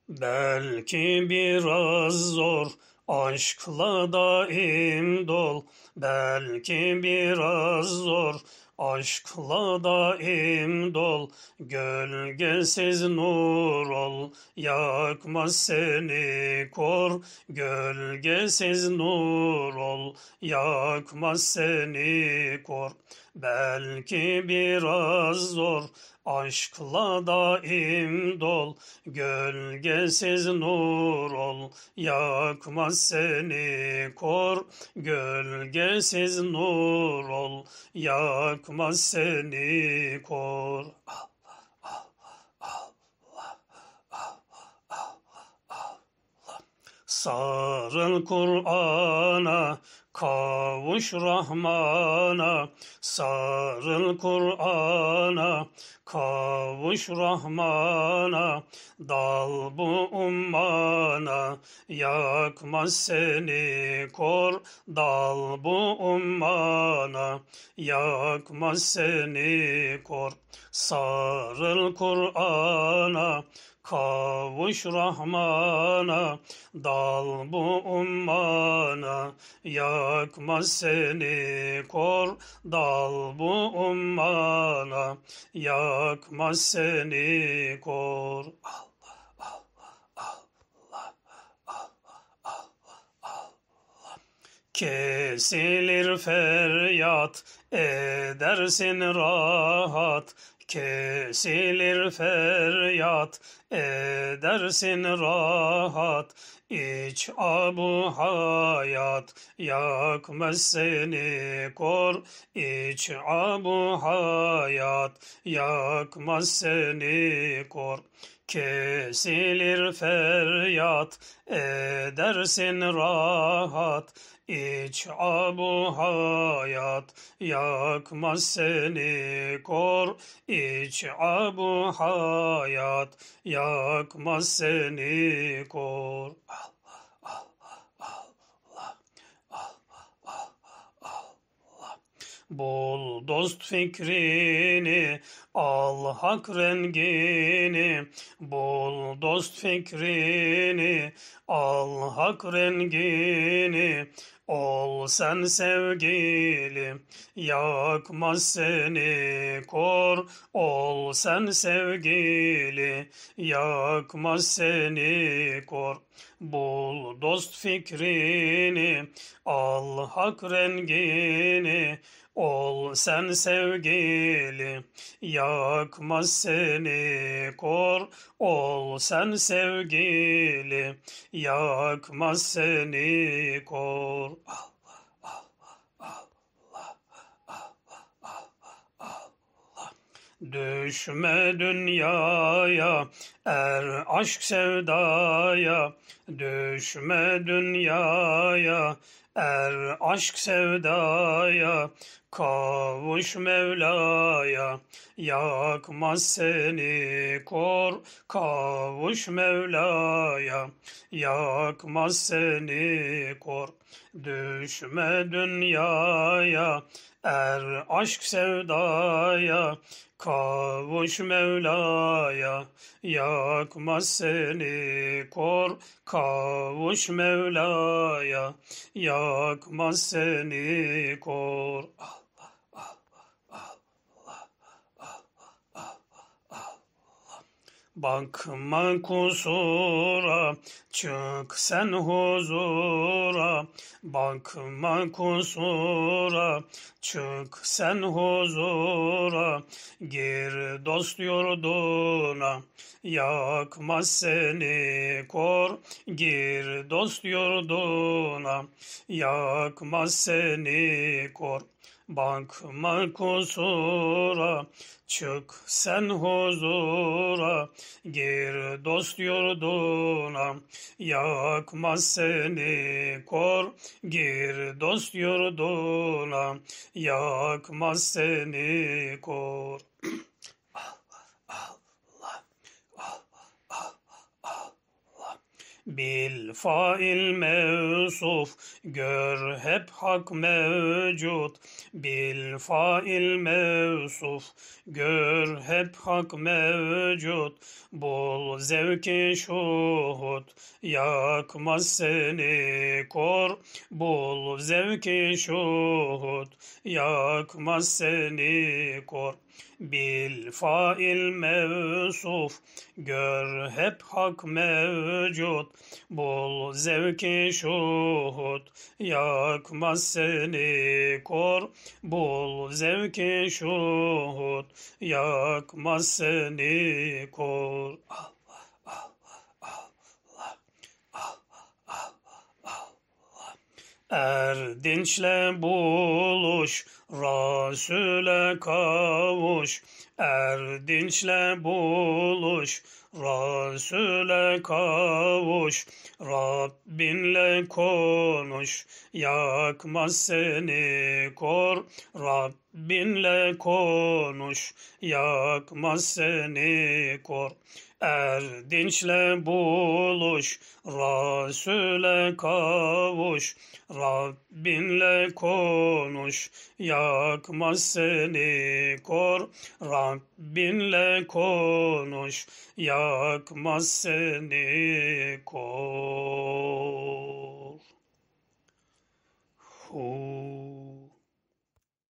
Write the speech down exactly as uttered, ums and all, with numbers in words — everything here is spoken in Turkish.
Belki biraz zor, aşkla daim dol. Belki biraz zor, aşkla daim dol. Gölgesiz nur ol, yakmaz seni kor. Gölgesiz nur ol, yakmaz seni kor. Belki biraz zor, aşkla daim dol. Gölgesiz nur ol, yakmaz seni kor. Gölgesiz nur ol, yakmaz seni kor. Sarıl Kur'an'a, kavuş Rahman'a. Sarıl Kur'an'a, kavuş Rahman'a. Dal bu ummana, yakmaz seni kor. Dal bu ummana, yakmaz seni kor. Sarıl Kur'an'a, kavuş Rahman'a. Dal bu ummana, yakmaz seni kor. Dal bu ummana, yakmaz seni kor. Kesilir feryat, edersin rahat. Kesilir feryat, edersin rahat. İç abu hayat, yakmaz seni kor. İç abu hayat, yakmaz seni kor. Kesilir feryat, edersin rahat. İç abu hayat, yakmaz seni kor. İç abu hayat, yakmaz seni kor. Bul dost fikrini, al hak rengini. Bul dost fikrini, al hak rengini. Ol sen sevgili, yakmaz seni kor. Ol sen sevgili, yakmaz seni kor. Bul dost fikrini, al hak rengini. Ol sen sevgili, yakmaz seni kor. Ol sen sevgili, yakmaz seni kor. Düşme dünyaya, er aşk sevdaya. Düşme dünyaya, er aşk sevdaya. Kavuş Mevla'ya, yakmaz seni kor. Kavuş Mevla'ya, yakmaz seni kor. Düşme dünyaya, er aşk sevdaya. Kavuş Mevla'ya, yakmaz seni kor. Kavuş Mevla'ya, yakmaz seni kor. Bakma kusura, çık sen huzura. Bakma kusura, çık sen huzura. Gir dost yurduna, yakmaz seni kor. Gir dost yurduna, yakmaz seni kor. Bakma kusura, çık sen huzura. Gir dost yurduna, yakmaz seni kor. Gir dost yurduna, yakmaz seni kor. Bil fail mevsuf, gör hep hak mevcut. bil fail mevsuf, gör hep hak mevcut, bul zevki şuhud, yakmaz seni kor, bul zevki şuhud, yakmaz seni kor. Bil fail mevsuf, gör hep hak mevcut, bul zevki şuhud, yakmaz seni kor, bul zevki şuhud, yakmaz seni kor. Allah, Allah, Allah, Allah, Allah. Erdinçle buluş, Rasule kavuş, erdinçle buluş, Rasule kavuş, Rabbinle konuş, yakmaz seni kor, Rabbinle konuş, yakmaz seni kor. Erdinçle buluş, Rasule kavuş, Rabbinle konuş, yakmaz seni kor, Rabbinle konuş, yakmaz seni kor.